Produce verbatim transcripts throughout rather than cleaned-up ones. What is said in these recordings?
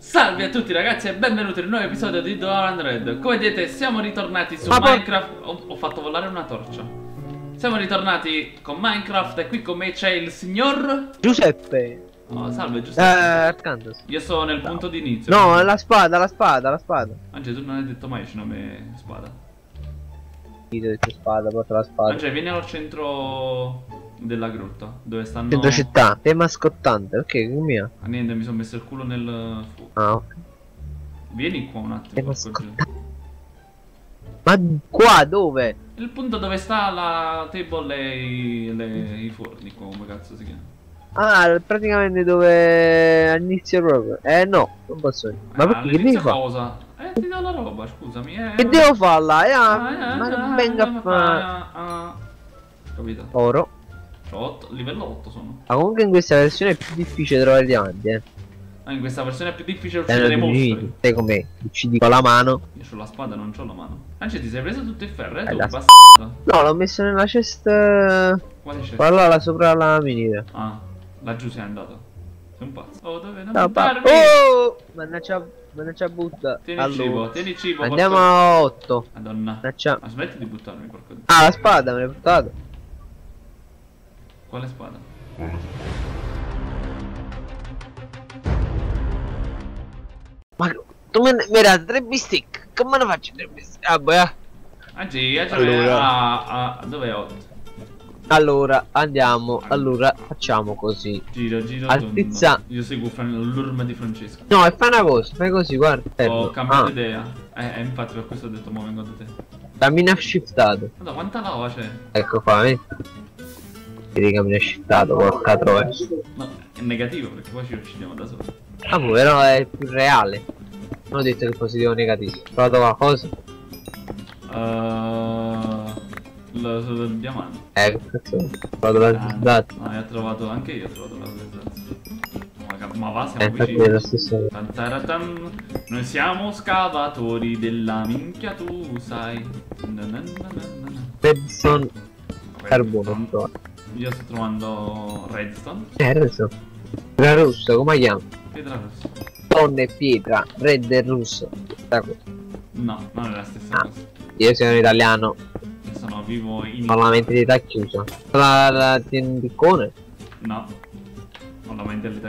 Salve a tutti ragazzi e benvenuti in un nuovo episodio di Doran Red. Come vedete siamo ritornati su Ma Minecraft. ho, ho fatto volare una torcia. Siamo ritornati con Minecraft e qui con me c'è il signor Giuseppe. Oh, salve Eh, Giuseppe. accanto. Io sono nel punto di inizio. No, la spada, la spada, la spada. Ange, tu non hai detto mai il nome spada. Io ho detto spada, porta la spada. Ange, vieni al centro della grotta dove stanno. Centro città, tema scottante, ok, che mia. Ah, niente, mi sono messo il culo nel fuoco. Ah, ok. Vieni qua un attimo. Tema porco Giuda. scottante. Ma qua dove? Il punto dove sta la table e i, le, i forni, come cazzo si chiama? Ah, praticamente dove all'inizio proprio. Eh no, non posso. Ma Ah, perché che devi all'inizio fare? cosa? Eh, ti do la roba, scusami. Eh, Che devo fare là? Eh, Ah, eh, ma eh, non venga a fare. ah, ah. Capito? Oro. C'ho otto, livello otto sono. Ma comunque in questa versione è più difficile trovare diamanti, eh. Ah, in questa versione è più difficile Dai, uccidere i non mostri. uccidi. Sai com'è? Uccidi con la mano. Io c'ho la spada, non c'ho la mano. Anzi, ti sei preso tutto il ferro, eh, Eh, tu, la bastardo. No, l'ho messo nella cesta. Quale c'è? Guarda là sopra la minita. Ah, laggiù sei andato. Sei un pazzo. Oh, dove? Non No, pa- buttarmi! oh! Mannaggia, mannaggia butta. Tieni il cibo, tieni il cibo. Andiamo porco- a otto. Madonna. Mannaggia. Ma smetti di buttarmi, porco. Ah, la spada me l'hai portato. Quale spada? Ma tu me ne mi hai dato tre bistecche. Come ne faccio tre bistecche? Ah, boh, eh. Anzi, allora. Allora. a, a, dov'è otto? Allora, andiamo. Allora, facciamo così. Giro, giro, Altezza. tondo. Io seguo Fran- l'urma di Francesco. No, e fai una cosa, fai così, guarda. Ho fermo. cambiato Ah, idea. Eh, eh, infatti per questo ho detto mo vengo da te. cammina shiftato. Guarda quanta lava c'è. Ecco qua, vedi? Vedi cammina shiftato, porca troia. No, è negativo perché poi ci uccidiamo da soli. Ah, boh, però è più reale. Non ho detto che è positivo o negativo. Ho trovato qualcosa? Uh, lo, lo, il diamante. Eh, che cazzo. Ho trovato la Ah, sbatta. no, io ho trovato anche io ho trovato la presenza. Ma, ca- ma va, Eh, siamo infatti è vicini. lo stesso. Tantaratam. Noi siamo scavatori della minchia, tu sai. Na na na na na na. Redstone Vabbè, carbone, sto- non so. Io sto trovando redstone. Eh, adesso. Pietra rossa, come chiama? Pietra rossa. Donna e pietra, red e russo. Ecco. No, non è la stessa Ah. cosa. Io sono italiano, Io sono vivo in. ho la mentalità chiusa. La, la tiendicone? No. Ho la mentalità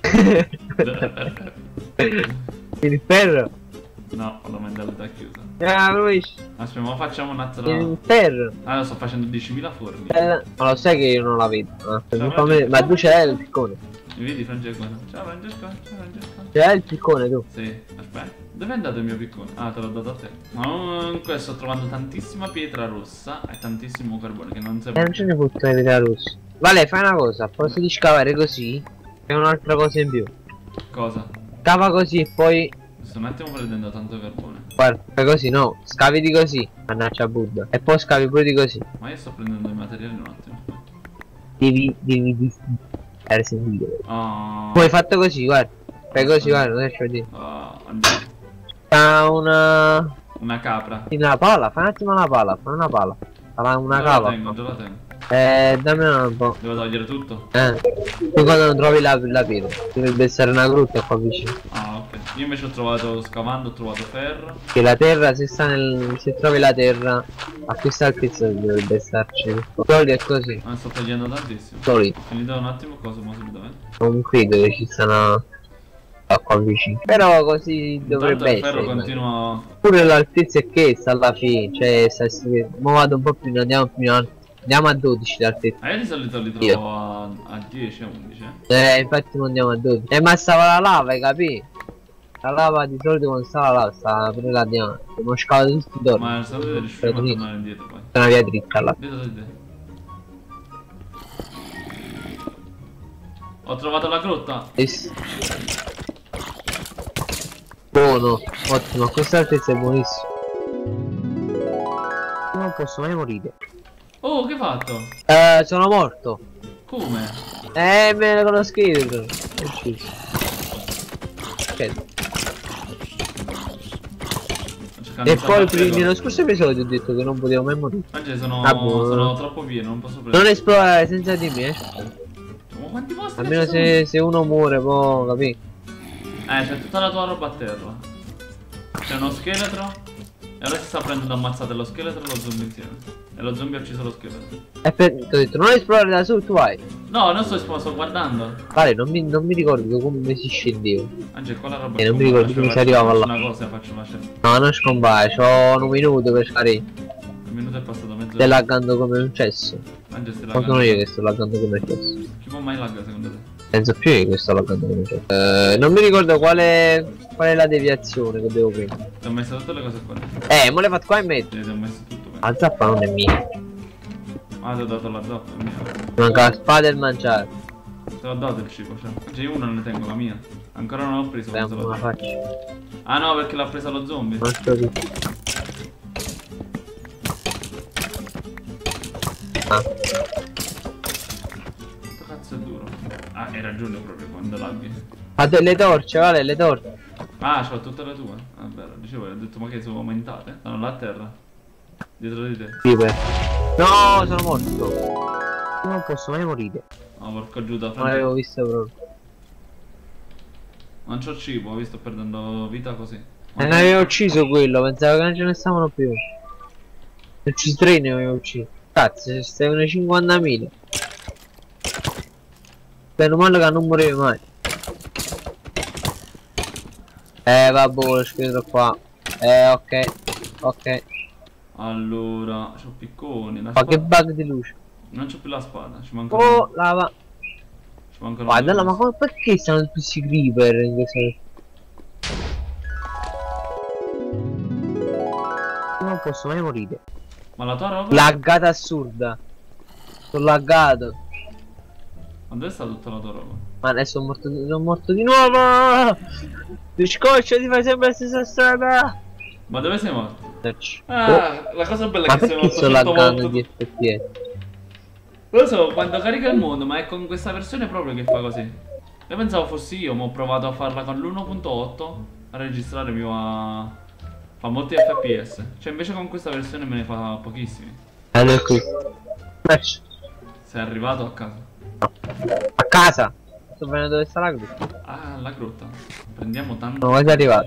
chiusa. Il ferro? No, ho la mentalità chiusa. Ah, Luis, Aspetta, ma facciamo un altro. il ferro. Allora sto facendo diecimila forni. Eh, ma lo sai che io non la vedo. eh? Ciao, Fammi- Ma tu c'hai il piccone? Mi vedi Francesco? Ciao Francesco, ciao Francesco. C'hai il piccone tu? Sì, aspetta. Dove è andato il mio piccone? Ah, te l'ho dato a te. Comunque sto trovando tantissima pietra rossa e tantissimo carbone che non Eh, serve. non ce ne fotte la pietra rossa. Vale, fai una cosa, posso di scavare così? È un'altra cosa in più. Cosa? Scava così e poi. Sto un attimo prendendo tanto carbone. Guarda, fai così, no, scavi di così, mannaggia Buddha. E poi scavi pure di così. Ma io sto prendendo i materiali un attimo. Devi, devi distinguere sentire. Oh. Poi fatto così, guarda. Fai così, guarda, non riesco a dire. Oh, andiamo. Fa una. Una capra. Una pala, fai un attimo una pala, fai una pala. Fa una Già cava. la tengo, già la tengo. Eh, dammi un po'. Devo togliere tutto? Eh. Tu quando non trovi la, la pietra. Dovrebbe essere una grotta qua vicino. Ah, ok. Io invece ho trovato, scavando, ho trovato ferro. Che la terra, se sta nel. Se trovi la terra, a questa altezza dovrebbe starci. Solito è così. Ma sto togliendo tantissimo. Solito. Ho finito un attimo cosa, ma subito, eh. Non credo che ci siano qua vicino. Però così dovrebbe Intanto il ferro essere. continua. Pure l'altezza è che sta alla fine. Cioè sta mo vado un po' più in andiamo più in alto. Andiamo a dodici l'altezza. Ma io di solito li Io. trovo a, a dieci, a undici. Eh. Eh infatti non andiamo a dodici. Eh ma stava la lava, hai capito? La lava di solito quando stava la lava stava pure la diamante. Abbiamo scavato tutti i torni. Ma se volete riusciremo a tornare indietro poi. È una via dritta là. Dietro di te. Ho trovato la grotta. Yes. Buono, ottimo, a questa altezza è buonissimo. Non posso mai morire. Oh, che hai fatto? Eh, sono morto. Come? Eh, me ne conosco io. Ok. E poi prima, nello scorso episodio ho detto che non potevo mai morire. Anche sono, Ah, boh. sono troppo pieno, non posso prendere. Non esplorare senza di me. Ma quanti posti Almeno ci sono? se, se uno muore, poi capì. Eh, c'è tutta la tua roba a terra. C'è uno scheletro. E ora si sta prendendo ammazzate lo scheletro e lo zombie insieme. E lo zombie ha ucciso lo scheletro. E per... ti ho detto, non esplorare da su, tu vai. No, non sto esplorando, sto guardando. Vale, non mi, non mi ricordo come si scendeva. Anche qua la roba. E non mi ricordo come si arrivava là. Una cosa faccio una scena. No, non scompare, c'ho un minuto per fare. Un minuto è passato mezzo. Stai laggando come un cesso. Anche stai Non laggando. sono io che sto laggando come un cesso. Chi può mai lagga secondo te? Penso più io che sto laggando come un cesso. Eh, non mi ricordo quale. Qual è la deviazione che devo prendere. Ti ho messo tutte le cose qua. Eh, me l'hai fatto qua in mezzo. Sì, ti ho messo tutto qua. La zappa non è mia. Ah, ti ho dato la zappa, è mia. Manca la spada e il mangiare. Te l'ho dato il cibo, cioè. Cioè io uno non ne tengo, la mia. Ancora non l'ho preso. Vediamo quando come la l'ho dato. faccio. Ah no, perché l'ha presa lo zombie. Non so che. Ah, Questo cazzo è duro. Ah, hai ragione proprio quando laghi. ha delle torce, vale, le torce. Ah, c'ho tutte le tue. Ah, vero, dicevo, ho detto ma che sono aumentate? Sono là a terra. Dietro di te. Creeper. No, sono morto. Non posso mai morire. Oh, porco giuda, Non l'avevo visto proprio. non c'ho cibo, ho visto perdendo vita così. E ne avevo ucciso quello, pensavo che non ce ne stavano più. Ne ho ucciso tre, ne avevo ucciso. Cazzo, ci stavano cinquantamila. Meno male che non morivi mai. Eh vabbè, lo scheletro qua. Eh ok. Ok. Allora, c'ho picconi. La Ma spada... che bug di luce. Non c'ho più la spada, ci manca. Oh, lava. Ci mancano. Guarda, due ma cose. come, perché stanno tutti questi creeper in questo... Non posso mai morire. Ma la tua roba? Laggata assurda. Sono laggato. Ma dove sta tutta la tua roba? Ma adesso sono morto, sono morto di nuovo. Mi scoccia di fare sempre la stessa strada. Ma dove sei morto? Oh, Ah, la cosa bella ma è che sei perché morto sto cento laggando volte. di F P S? Lo so, quando carica il mondo, ma è con questa versione proprio che fa così. Io pensavo fossi io, ma ho provato a farla con l'uno punto otto a registrare mi va... fa molti F P S. Cioè invece con questa versione me ne fa pochissimi. Allora qui. Match. Sei arrivato a casa. A casa. Sto venendo dove sta la grotta. Ah, la grotta. Prendiamo tanto. Sono quasi arrivato.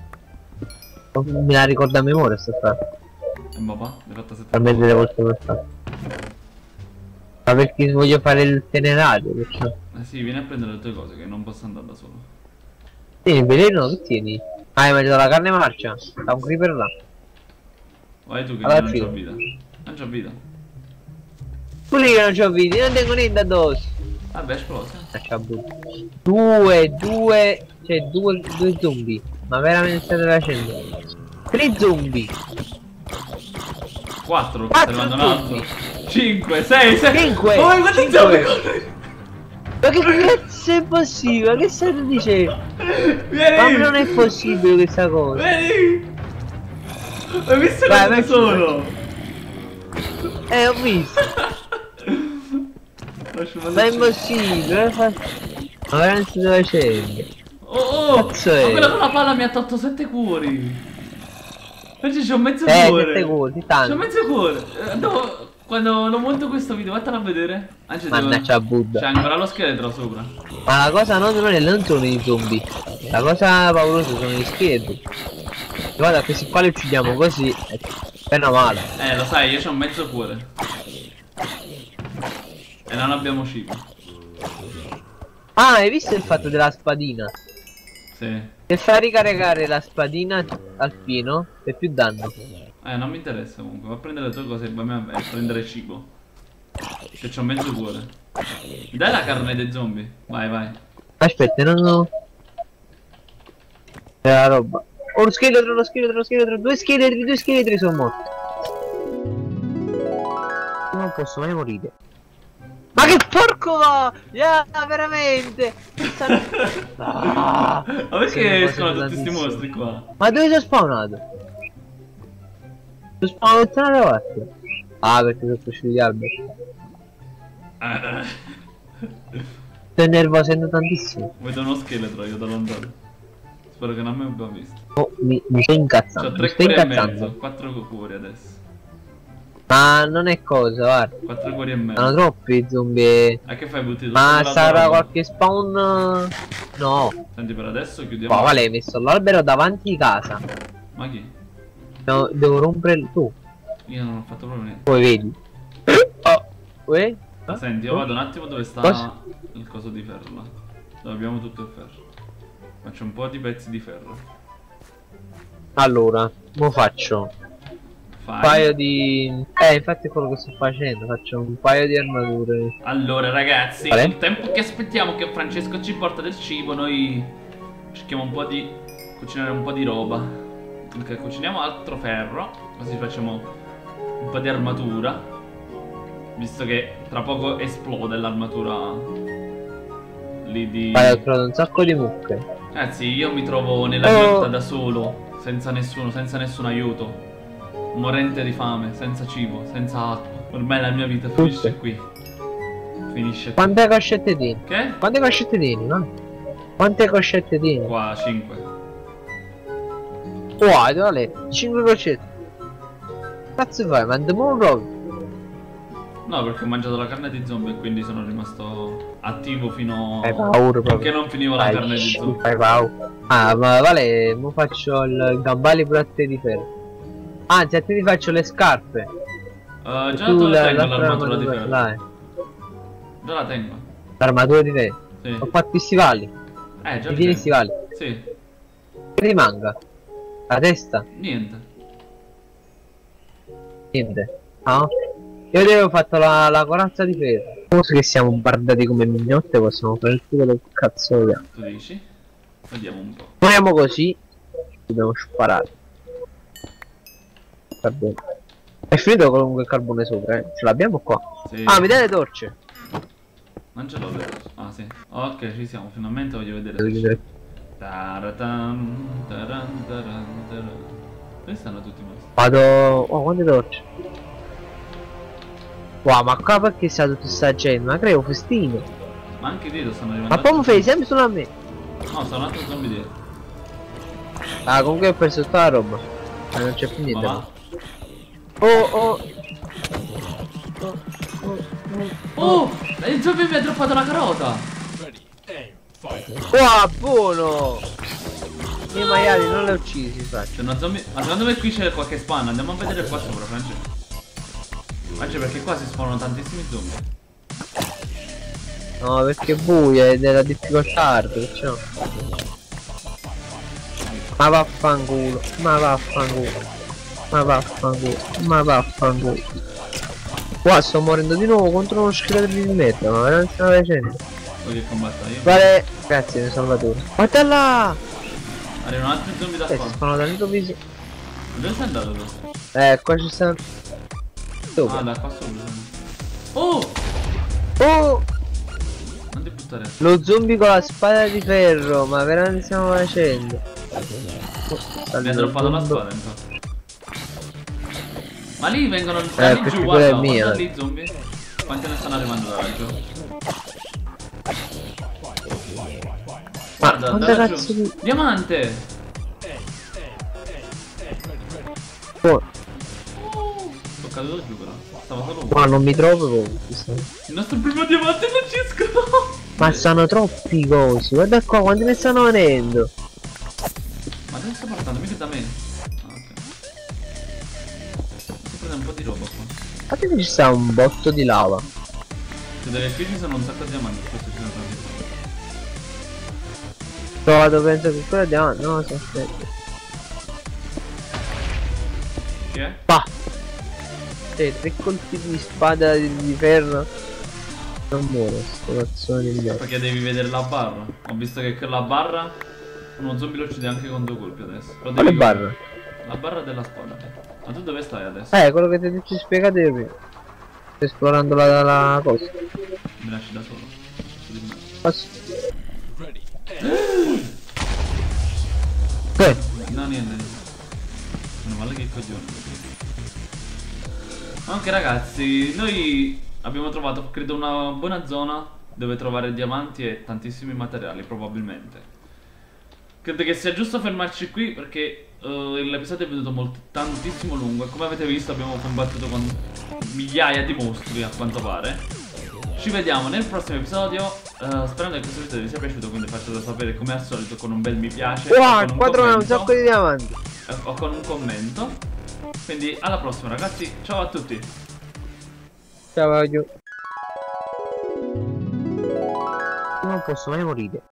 Me la ricordo a memoria sta strada. E papà, l'hai fatta sette Per mettere le volte come sta. Ma perché voglio fare il tenerario, perciò. Eh sì, vieni a prendere le tue cose che non posso andare da solo. Tieni il veleno, che tieni? Ah, hai mangiato la carne marcia? Da un creeper là. Vai tu che Allora, non figo. c'ho vita. Non c'ho vita. Pure io non c'ho video, io non tengo niente addosso. Vabbè, esplosa. Lascia buttare. Due, due, cioè due, due zombie. Ma veramente state facendo? Tre zombie. quattro, Quattro stai arrivando un altro. zombie. cinque, sei, sei. Cinque, Oh, guarda cinque. il zombie, corri. Ma che cazzo è possibile? Che stai dicendo? Ma Vieni. non è possibile questa cosa. Vieni. Hai visto Vai, dove vai, sono? Eh, ho visto. Lascio Ma è mandare- impossibile. Ma veramente stai facendo? Oh, oh. Cazzo è? Ma quella con la palla mi ha tolto sette cuori. Oggi c'ho mezzo Eh, cuore. sette cuori, C'ho tanto. mezzo cuore. Eh, no, quando lo monto questo video, vattene a vedere. Anzi, devo- Mannaggia Buddha. c'è ancora lo scheletro sopra. Ma la cosa non, non, è, non sono i zombie. La cosa paurosa sono gli scheletri. Guarda, questi qua li uccidiamo così. eh, Meno male. Eh, lo sai, io c'ho mezzo cuore. E non abbiamo cibo. Ah, hai visto il fatto della spadina? Sì. Se fai ricaricare la spadina al pieno, fai più danno. Eh, non mi interessa comunque. Va a prendere le tue cose e vai a a prendere cibo. Che c'ho mezzo cuore. Dai la carne dei zombie. Vai, vai. Aspetta, non ho... È la roba. Oh, lo scheletro, lo scheletro, lo scheletro. Due scheletri, due scheletri sono morti. Non posso mai morire. Ma che porco va! Yeah, veramente! Ah, Ma perché sì, sono cose tutti sti tantissime. mostri qua? Ma dove sono spawnato? Sono spawnato da un'altra parte. Ah, perché sono usciti gli alberi. Eh. Sto nervosendo tantissimo. Vedo uno scheletro io da lontano. Spero che non mi abbia visto. Oh, mi, mi sto incazzando. C'ho Mi tre sto cuori e incazzando. mezzo, quattro cuori adesso. Ma non è cosa, guarda. quattro cuori e mezzo. Sono troppi zombie. A che fai butti? Ma sarà qualche spawn? No. Senti, per adesso chiudiamo. Oh, vale, hai messo l'albero davanti di casa. Ma chi? No, devo rompere il tu. Io non ho fatto proprio niente. Poi vedi. Oh, uè? Ma senti, io vado un attimo dove sta Cosa? il coso di ferro là. Dove abbiamo tutto il ferro. Faccio un po' di pezzi di ferro. Allora, mo faccio Fai. un paio di... Eh, infatti è quello che sto facendo. Faccio un paio di armature. Allora ragazzi, Vale? nel tempo che aspettiamo che Francesco ci porta del cibo, noi cerchiamo un po' di cucinare un po' di roba. Ok, cuciniamo altro ferro, così facciamo un po' di armatura, visto che tra poco esplode l'armatura lì di... Vai, ho trovato un sacco di mucche. Ragazzi, io mi trovo nella Oh. grotta da solo, senza nessuno, senza nessun aiuto, morente di fame, senza cibo, senza acqua. Ormai la mia vita finisce qui. Finisce qui. Quante coscette tieni? Che? Quante coscette tieni, no? Quante coscette tieni? Qua cinque. Wow, vale, cinque coscette. Cazzo fai? Mandiamo un rogo. No, perché ho mangiato la carne di zombie e quindi sono rimasto attivo fino Hai paura proprio. finché non finivo la Fai carne di schifo, zombie. fai paura. Ah, ma vale, mo faccio il gambale pure a te di ferro. Anzi, a te ti faccio le scarpe. Uh, già Tu te la la- tengo l'altra l'armatura di armatura, ferro. dai. Già la tengo. L'armatura di ferro. Sì. Ho fatto i stivali. Eh, già Mi li tieni i tengo. stivali. Sì. Che ti manca? La testa? Niente. Niente. Ah? Io ti avevo fatto la, la corazza di ferro. Forse che siamo bardati come mignotte, possiamo fare tutto quello che cazzo vogliamo. Tu dici? Vediamo un po'. Proviamo così. Dobbiamo sparare. Carbone. È finito comunque il carbone sopra, eh? Ce l'abbiamo qua. Sì. Ah, mi dai le torce? Non ce l'ho vero. Ah, sì. Ok, ci siamo. Finalmente voglio vedere. Devo se c'è. vedere. Taratam, taran, taran, taran. Dove stanno tutti i mostri? Vado... Oh, quante torce? Wow, ma qua perché sta tutta sta gente? Ma creo festino. Ma anche dietro stanno arrivando. Ma poi mi fai sempre solo a me. No, sono un altro zombie dietro. Ah, comunque ho perso tutta la roba. Ma non c'è più Ma niente. va. Oh, oh. Oh! Il zombie mi ha droppato la carota! Wow, buono! I maiali non li ho uccisi, infatti. C'è una zombie. Ma secondo me qui c'è qualche spawn. Andiamo a vedere qua sopra, Francesco. Anche perché qua si spawnano tantissimi zombie. No, perché è buio ed è la difficoltà hard, perciò. Ma vaffanculo, ma vaffanculo, ma vaffanculo, ma vaffanculo. Qua sto morendo di nuovo contro uno scheletro di merda, ma veramente sta facendo. Vuoi che combatta io? Vale, grazie mio salvatore. Guarda là! Arrivano altri zombie da Eh, qua. si fanno dall'improvviso. Dove sei andato tu? Eh, qua ci stanno. Ah, Dove? da qua sopra. Oh! Oh! Non ti buttare. Lo zombie con la spada di ferro, ma veramente stiamo facendo? Mi ha droppato la spada infatti. Ma lì vengono Eh, da lì perché giù, quella è guarda, mia. guarda lì zombie. Quanti ne stanno arrivando da laggiù? Ma Guarda, quanta da laggiù. cazzo di... Diamante! Oh, Sono caduto giù però. Stava solo uno. qua non mi trovo proprio. Il nostro primo diamante, Francesco! Ma sono troppi cosi, guarda qua quanti ne stanno venendo. Ma dove sto portando? Mica da me. Ah, ok. Sto prendendo un po' di roba qua. Guardate che ci sta un botto di lava. Vedo che qui ci sono un sacco di diamanti, questo ci sono tanti. Trovato, penso che quello diamante. No, si aspetta. Che è? Pa! Cioè, tre colpi di spada di, di ferro. Non muore, sto cazzone di merda. Perché devi vedere la barra. Ho visto che quella barra uno zombie lo uccide anche con due colpi adesso. Però Quale devi- barra? La barra della spada. Ma tu dove stai adesso? Eh, quello che ti ho detto spiegate io prima. Sto esplorando la, la cosa. Mi lasci da solo. Cazzo di merda. Passo. Che? No, niente, niente. Meno male che coglione. Anche ragazzi, noi abbiamo trovato, credo, una buona zona dove trovare diamanti e tantissimi materiali, probabilmente. credo che sia giusto fermarci qui perché uh, l'episodio è venuto molto, tantissimo lungo e come avete visto abbiamo combattuto con migliaia di mostri a quanto pare. Ci vediamo nel prossimo episodio, uh, sperando che questo video vi sia piaciuto, quindi fatelo sapere come al solito con un bel mi piace. Wow, quattro un sacco di diamanti. O con un commento. Quindi alla prossima ragazzi, ciao a tutti. Ciao, non posso mai morire.